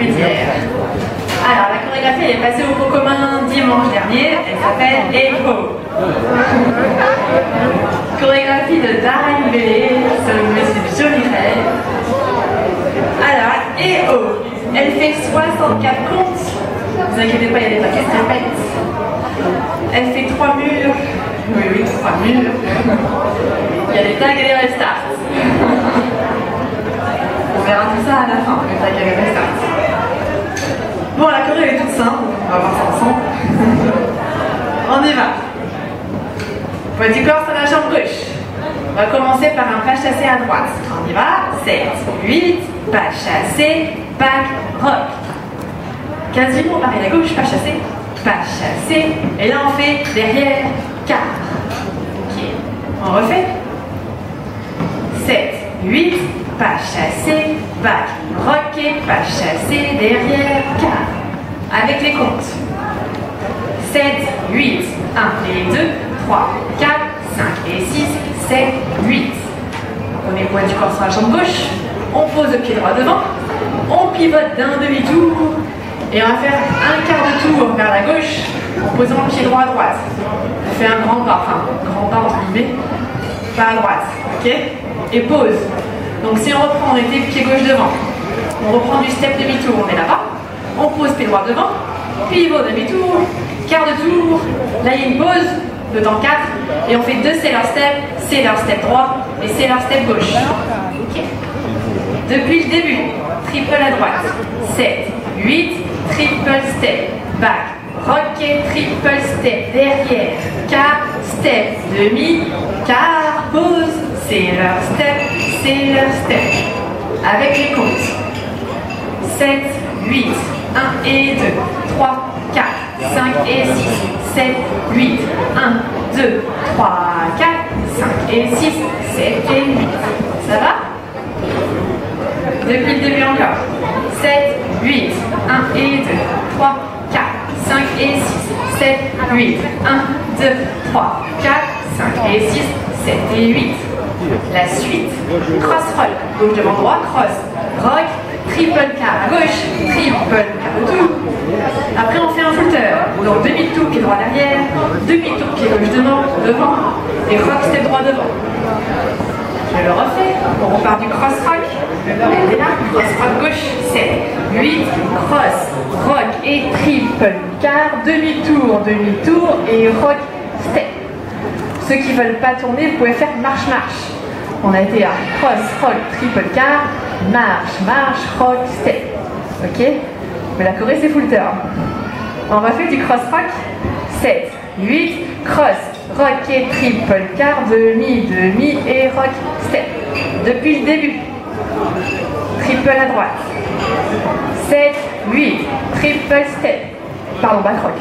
intermédiaire. Alors, la chorégraphie elle est passée au pot commun dimanche dernier. Elle s'appelle Echo. Chorégraphie de Darren Bellé, sur le monsieur Johnny Ray. Alors, Echo. Elle fait 64 comptes. Ne vous inquiétez pas, il y a des paquets qui répètent. Elle fait 3 mules. Oui, 3 mules. Il y a des tags et des restarts. On verra tout ça à la fin, les tags et les restarts. Bon, la choré est toute simple, on va voir ça ensemble. On y va. Poids du corps sur la jambe gauche. On va commencer par un pas chassé à droite. On y va. 7, 8, pas chassé, back, rock. Quasiment pareil à gauche, pas chassé, pas chassé. Et là on fait derrière, quart. Ok, on refait. 7, 8, pas chassé, back, rocké, pas chassé, derrière, quart. Avec les comptes. 7, 8, 1 et 2, 3, 4, 5 et 6, 7, 8. On met le poids du corps sur la jambe gauche, on pose le pied droit devant, on pivote d'un demi-tour et on va faire un quart de tour vers la gauche en posant le pied droit à droite. On fait un grand pas, enfin grand pas entre guillemets, pas à droite, ok? Et pause. Donc si on reprend, on était pied gauche devant, on reprend du step demi-tour, on est là-bas, on pose pied droit devant, pivot demi-tour, quart de tour, là il y a une pause, de temps 4, et on fait 2 sailor step droit et sailor step gauche. Okay. Depuis le début, triple à droite, 7, 8, triple step, back, rocké, triple step, derrière, quart, step, demi, quart, pause, sailor step, avec les comptes. 7, 8, 1 et 2, 3, 4, 5 et 6, 7, 8, 1, 2, 3, 4, 5 et 6, 7 et 8. Ça va? Depuis le début encore. 7, 8, 1 et 2, 3, 4, 5 et 6, 7, 8, 1, 2, 3, 4, 5 et 6, 7 et 8. La suite. Cross roll. Gauche devant droit, cross. Rock. Triple quart à gauche, triple quart de tour. Après on fait un full turn. Donc demi-tour pied droit derrière, demi-tour pied gauche devant, et rock step droit devant. Je le refais. On repart du cross rock. Et là, cross rock gauche, 7, 8, cross, rock et triple quart, demi-tour et rock step. Ceux qui ne veulent pas tourner, vous pouvez faire marche-marche. On a été à cross, rock, triple quart, marche, rock, step. Ok? Mais la choré c'est full turn. On va faire du cross rock. 7, 8, cross, rock et triple quart, demi et rock, step. Depuis le début. Triple à droite. 7, 8, triple step. Pardon, back rock.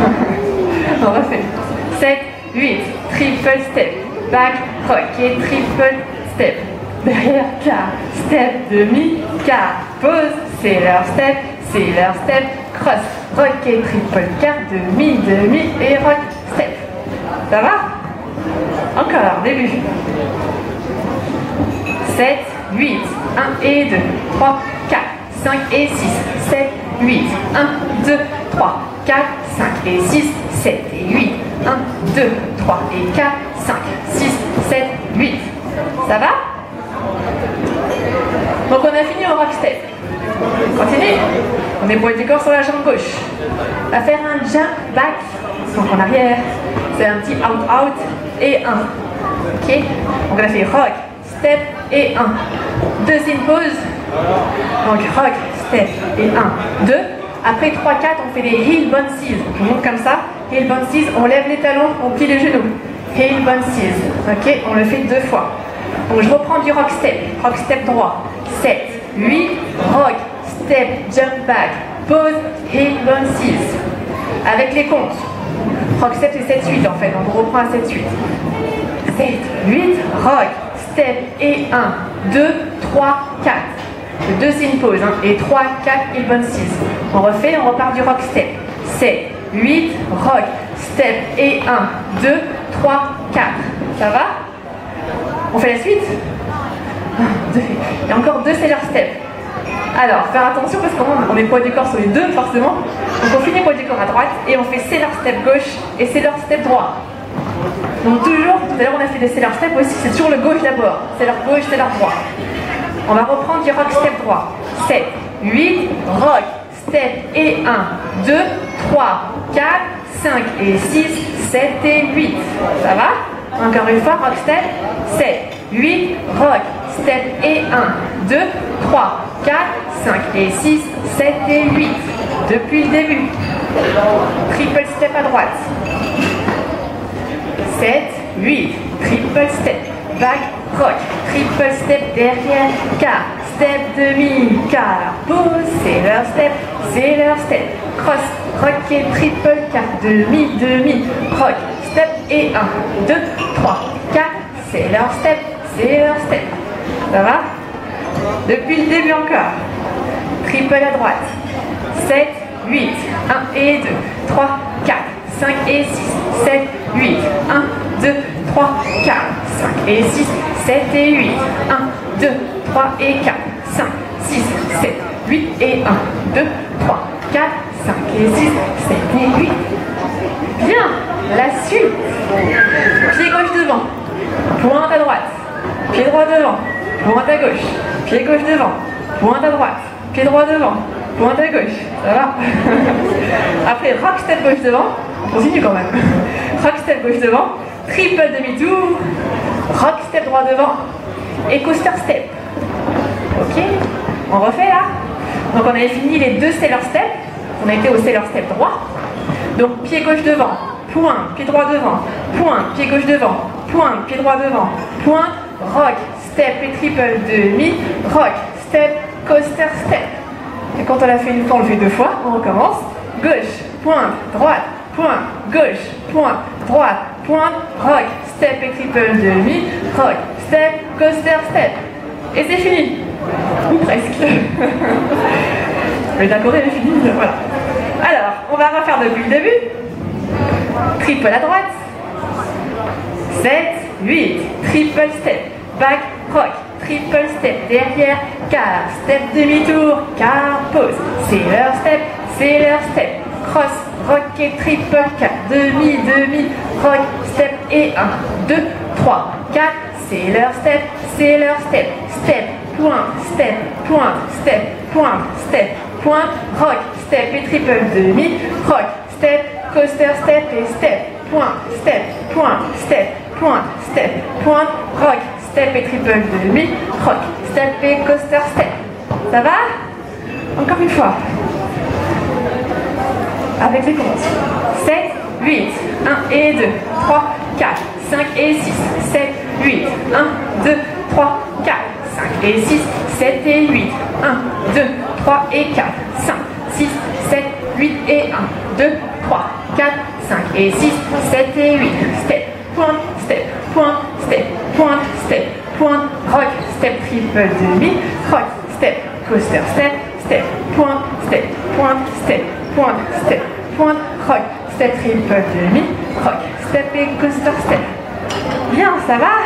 On refait. 7, 8, triple step. Back, rock et triple step. Derrière, quart, step, demi, quart, pause, sailor step, cross, rock et triple quart, demi et rock, step. Ça va? Encore, début. 7, 8, 1 et 2, 3, 4, 5 et 6, 7, 8, 1, 2, 3, 4, 5 et 6, 7 et 8, 1, 2, 3 et 4, 5, 6, 7, 8. Ça va? Donc on a fini au rock step. Continue. On déploie du corps sur la jambe gauche. On va faire un jump back, donc en arrière. C'est un petit out et 1. Ok? Donc on a fait rock, step et 1. Deuxième pause. Donc rock, step et 1, 2. Après 3, 4, on fait des heel bounces. On monte comme ça. Heel bounces, on lève les talons, on plie les genoux. Heel bounces. Ok? On le fait 2 fois. Donc je reprends du rock step droit, 7, 8, rock, step, jump back, pause, heel bounces. Avec les comptes. Rock step c'est 7, 8 en fait, donc on reprend à 7, 8. 7, 8, rock, step et 1, 2, 3, 4. Le 2 c'est une pause, et 3, 4, heel bounces. On refait, on repart du rock step. 7, 8, rock, step et 1, 2, 3, 4. Ça va? On fait la suite. 1, 2. Et encore 2 sailor step. Alors, faire attention parce qu'on met poids du corps sur les deux forcément. Donc on finit poids du corps à droite et on fait sailor step gauche et sailor step droit. Donc toujours, tout à l'heure on a fait des sailor step aussi, c'est toujours le gauche d'abord. Sailor gauche, sailor droit. On va reprendre du rock step droit. 7, 8, rock, step et 1, 2, 3, 4, 5 et 6, 7 et 8. Ça va? Encore une fois, rock step, 7, 8, rock, step et 1, 2, 3, 4, 5 et 6, 7 et 8. Depuis le début. Triple step à droite. 7, 8, triple step, back, rock, triple step derrière, quart, step demi, quart, pause, sailor step, cross, rock et triple quart, demi, demi, rock, step et 1, 2, 3, 4, sailor step. Ça va? Depuis le début encore. Triple à droite. 7, 8, 1 et 2, 3, 4, 5 et 6, 7, 8, 1, 2, 3, 4, 5 et 6, 7 et 8, 1, 2, 3 et 4, 5, 6, 7, 8 et 1, 2, 3, 4, 5 et 6, 7 et 8. Bien, la suite. Pied gauche devant, pointe à droite, pied droit devant, pointe à gauche, pied gauche devant, pointe à droite, pied droit devant, pointe à gauche, ça va. Après, rock step gauche devant, on continue quand même. Rock step gauche devant, triple demi-tour, rock step droit devant et coaster step. Ok, on refait là. Donc on avait fini les deux sailor step, on a été au sailor step droit. Donc pied gauche devant, pointe, pied droit devant, pointe, pied gauche devant, pointe, pied droit devant, pointe, rock, step et triple demi, rock, step, coaster step. Et quand on l'a fait une fois, on le fait deux fois, on recommence. Gauche, pointe, droite, pointe, gauche, pointe, droite, pointe, rock, step et triple demi, rock, step, coaster step. Et c'est fini. Ou presque. Le d'accord est fini, voilà. Alors, on va refaire depuis le début. Triple à droite. 7, 8, triple step, back, rock, triple step, derrière, quart, step demi-tour, quart, pause, sailor step, cross, rock et triple quart, demi, demi, rock, step et 1, 2, 3, 4, sailor step, step, point, rock, step et triple demi, rock, step, coaster step et step, point, rock, step et triple demi, rock, step et coaster step. Ça va? Encore une fois. Avec les comptes. 7, 8, 1 et 2, 3, 4, 5 et 6, 7, 8, 1, 2, 3, 4, 5 et 6, 7 et 8, 1, 2, 3 et 4, 5, 6, 7, 8 et 1, 2, 3, 4, 5 et 6, 7 et 8, step, point, rock, step, triple demi, rock, step, coaster step, point, rock, step, triple demi, rock, step et coaster step. Bien, ça va?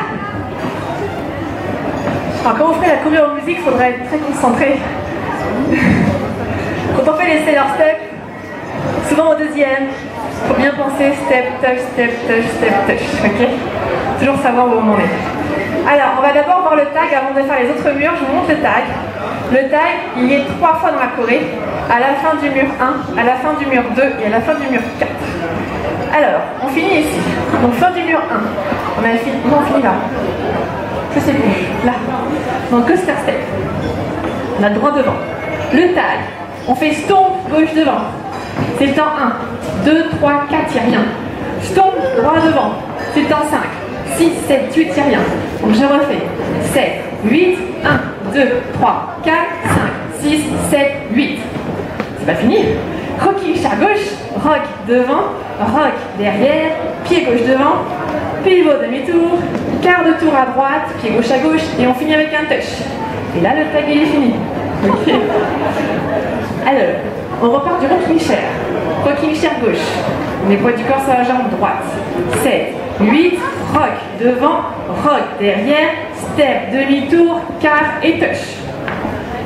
Alors quand on fait la choré en musique, il faudrait être très concentré. Quand on fait les sailor steps, souvent au deuxième, il faut bien penser step, touch, ok? Toujours savoir où on en est. Alors, on va d'abord voir le tag avant de faire les autres murs. Je vous montre le tag. Le tag, il est 3 fois dans la choré, à la fin du mur 1, à la fin du mur 2 et à la fin du mur 4. Alors, on finit ici. Donc, fin du mur 1. On finit là. Je sais plus. Là. Donc, coaster step. On a le droit devant. Le tag, on fait stomp gauche devant. C'est le temps 1, 2, 3, 4, il n'y a rien. Stomp droit devant. C'est le temps 5, 6, 7, 8, il n'y a rien. Donc je refais. 7, 8, 1, 2, 3, 4, 5, 6, 7, 8. C'est pas fini. Rocking chair gauche, rock devant, rock derrière, pied gauche devant, pivot demi-tour, quart de tour à droite, pied gauche à gauche, et on finit avec un touch. Et là, le tag il est fini. Ok. Alors, on repart du rocking chair. Rocking chair gauche. On met poids du corps sur la jambe droite. 7, 8, rock devant, rock derrière, step, demi-tour, quart et touch.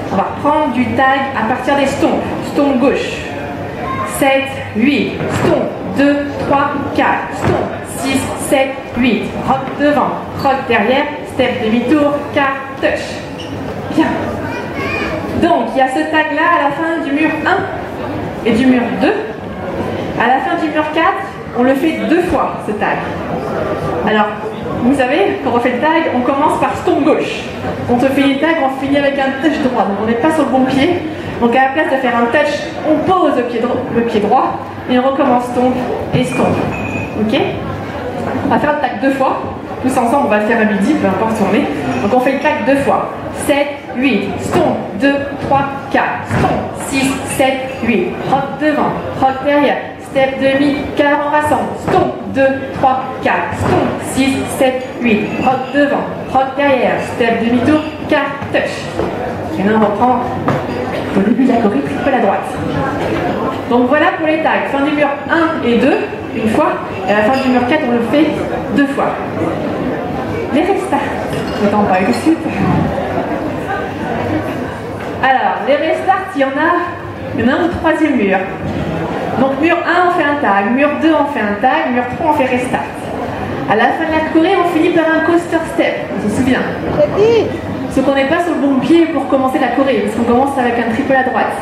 On va prendre du tag à partir des stompes. Stompe gauche. 7, 8. Stompe. 2, 3, 4. Stompe. 6, 7, 8. Rock devant. Rock derrière. Step demi-tour. Quart. Touch. Bien. Donc, il y a ce tag-là à la fin du mur 1 et du mur 2. À la fin du mur 4, on le fait 2 fois, ce tag. Alors, vous savez, quand on fait le tag, on commence par stompe gauche. Quand on fait les tags, on finit avec un touch droit. Donc, on n'est pas sur le bon pied. Donc, à la place de faire un touch, on pose le pied droit et on recommence stompe et stompe. Ok? On va faire le tag 2 fois. Tous ensemble, on va le faire à midi, peu importe où on est. Donc, on fait le tag 2 fois. 7, 8, stompe, 2, 3, 4, stompe, 6, 7, 8, rock devant, rock derrière, step demi, quart en rassemble, stompe, 2, 3, 4, stompe, 6, 7, 8, rock devant, rock derrière, step demi-tour, quart, touch. Et là on reprend au début de la choré, triple à droite. Donc voilà pour les tags, fin du mur 1 et 2, une fois, et à la fin du mur 4, on le fait 2 fois. Les restarts, j'attends pas tout de suite. Alors, les restarts, il y en a un au troisième mur. Donc mur 1, on fait un tag, mur 2, on fait un tag, mur 3, on fait restart. À la fin de la choré, on finit par un coaster step, on se souvient. Sauf qu'on n'est pas sur le bon pied pour commencer la choré, parce qu'on commence avec un triple à droite.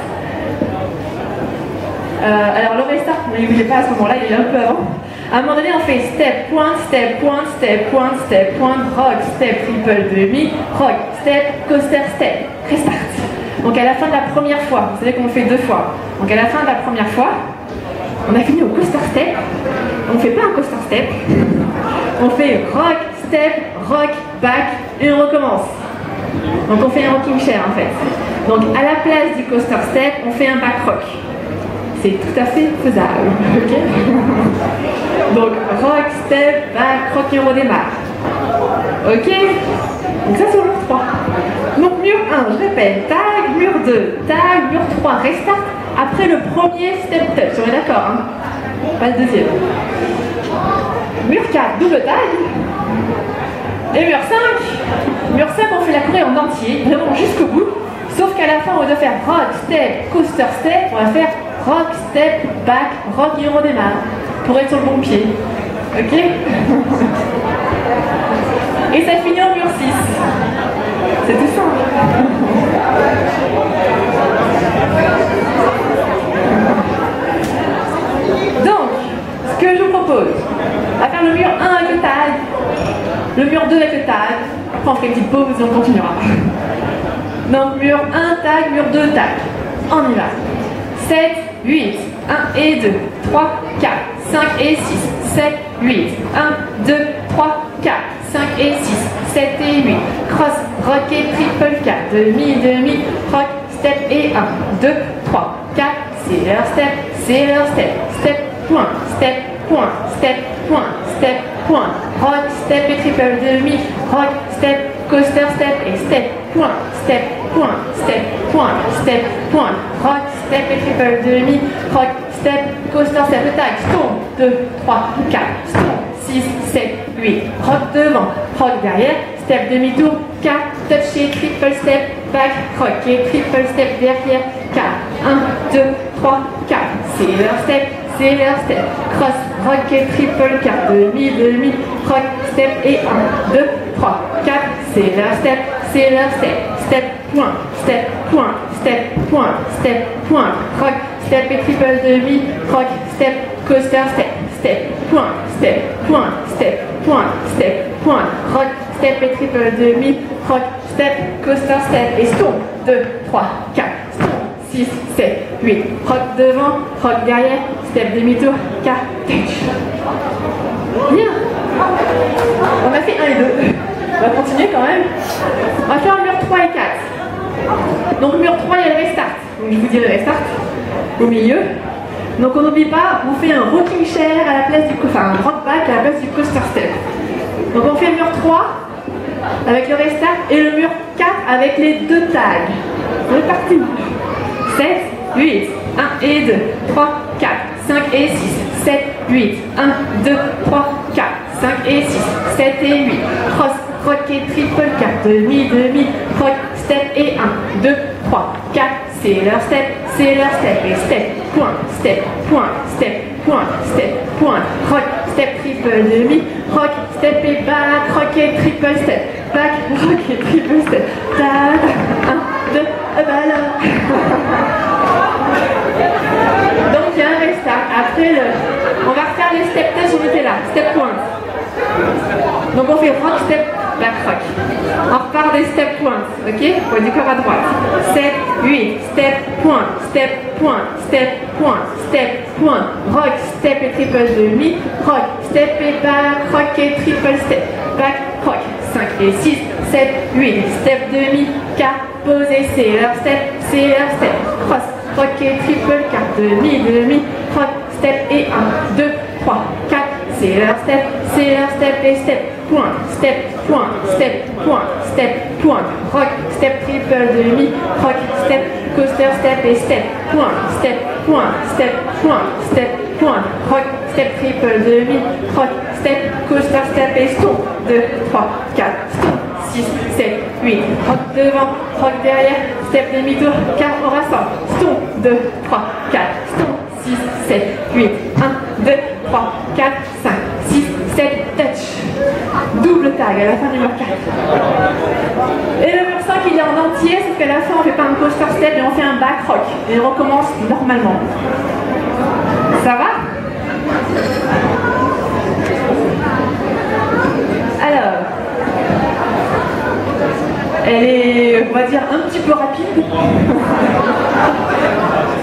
Alors le restart, n'oubliez pas à ce moment-là, il est un peu avant. À un moment donné, on fait step, point, step, point, step, point, step, point, rock, step, triple, demi, rock, step, coaster, step, restart. Donc à la fin de la première fois, vous savez qu'on le fait 2 fois. Donc à la fin de la première fois, on a fini au coaster step. On ne fait pas un coaster step. On fait rock, step, rock, back et on recommence. Donc on fait un rocking chair en fait. Donc à la place du coaster step, on fait un back rock. C'est tout à fait faisable. Ok. Donc rock, step, back, rock et on redémarre. Ok. Donc ça c'est le mur 3. Donc mur 1, je répète, tag, mur 2, tag, mur 3, restart, après le premier step touch, on est d'accord, hein? Pas le deuxième. Mur 4, double tag. Et mur 5. Mur 5, on fait la choré en entier, vraiment jusqu'au bout, sauf qu'à la fin, au lieu de faire rock, step, coaster, step, on va faire rock, step, back, rock et on redémarre, pour être sur le bon pied. Ok? Et ça finit en mur 6. C'est tout simple. Donc, ce que je vous propose, on va faire le mur 1 avec le tag, le mur 2 avec le tag, après on fait une petite pause et on continuera. Donc, mur 1, tag, mur 2, tag. On y va. 7, 8, 1 et 2, 3, 4, 5 et 6, 7, 8, 1, 2, 3, 4, 5 et 6, 7 et 8, cross, rock et triple 4, demi, demi, rock, step et 1, 2, 3, 4, c'est leur step, step, point, step, point, step, point, step, point, rock, step et triple demi, rock, step, coaster, step et step, point, step, point, step, point, step, point, rock, step et triple demi, rock, step, coaster, step, le tag, stomp, 2, 3, 4, stomp, 6, 7, 8, rock devant, rock derrière, step demi-tour, 4, touch et triple step, back, rock et triple step derrière, 4, 1, 2, 3, 4, c'est leur step, cross, rock et triple 4, demi, demi, rock, step et 1, 2, 3, 4, c'est leur step, step, point, step, point, step, point, step, point, rock, step et triple demi, rock, step, coaster, step, point, step, point, step, point, step, point, rock, step et triple demi, rock, step, coaster, step et stomp, 2, 3, 4, stomp, 6, 7, 8, rock devant, rock derrière, step demi-tour, 4, touch. Bien. On a fait 1 et 2. On va continuer quand même. On va faire le mur 3 et 4. Donc mur 3, il y a le restart. Donc je vous dis le restart au milieu. Donc on n'oublie pas, on fait un rocking chair à la place du un rock back à la place du coaster step. Donc on fait le mur 3 avec le restart et le mur 4 avec les 2 tags. On est parti. 7, 8, 1 et 2, 3, 4, 5 et 6, 7, 8, 1, 2, 3, 4, 5 et 6, 7 et 8, cross, rock et triple 4, demi, demi, rock, step et 1, 2, 3, 4, c'est leur step et step, point, step, point, step, point, step, point, rock, step, triple demi, rock, step et back, rock et triple step, back, rock et triple step, tac, 1, 2, alors. Donc il y a un restart, après on va refaire les step tests, on était là, step point. Donc on fait rock, step, back, rock. On repart des step points, ok? Poids du corps à droite. 7, 8, step, point, step, point, step, point, step, point. Rock, step et triple demi. Rock, step et back, rock et triple step. Back, rock. 5 et 6, 7, 8, step demi, quart, posé, c'est leur step, cross, rock et triple, quart, demi, demi, rock, step et 1, 2, 3, 4, c'est leur step et step, point, step, point, step, point, step, point, rock, step, triple demi, rock, step, coaster, step et step, point, step, point, step, point, step, point, rock, step, triple demi, rock, step, coaster, step et stone, 2, 3, 4, stone, 6, 7, 8, rock devant, rock derrière, step demi-tour, quart au rassemble, stone, 2, 3, 4, stone, 6, 7, 8, 1, 2, 3, 4, 5, 6, 7, touch. Double tag à la fin du mur 4. Et le mur 5 il est en entier, sauf qu'à la fin on fait pas un coaster step et on fait un back rock. Et on recommence normalement. Ça va? Alors, elle est, on va dire, un petit peu rapide.